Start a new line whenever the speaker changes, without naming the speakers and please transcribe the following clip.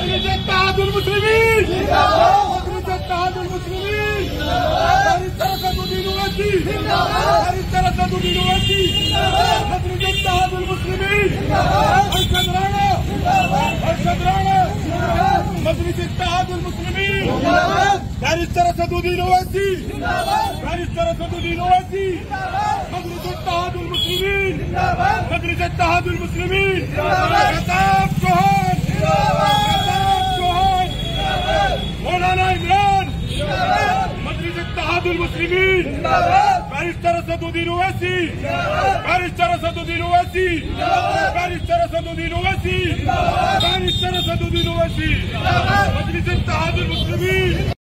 مجلس اتحاد المسلمين مجلس اتحاد المسلمين باريس الدين اويسي باريس الدين اويسي مجلس اتحاد المسلمين ارشد رانا مجلس اتحاد المسلمين باريس الدين اويسي باريس الدين اويسي مجلس اتحاد المسلمين مجلس اتحاد المسلمين خطاب جهاد مولانا عمران مجلس اتحاد المسلمين باريس الدين اويسي باريس الدين اويسي باريس الدين اويسي باريس الدين اويسي مجلس اتحاد المسلمين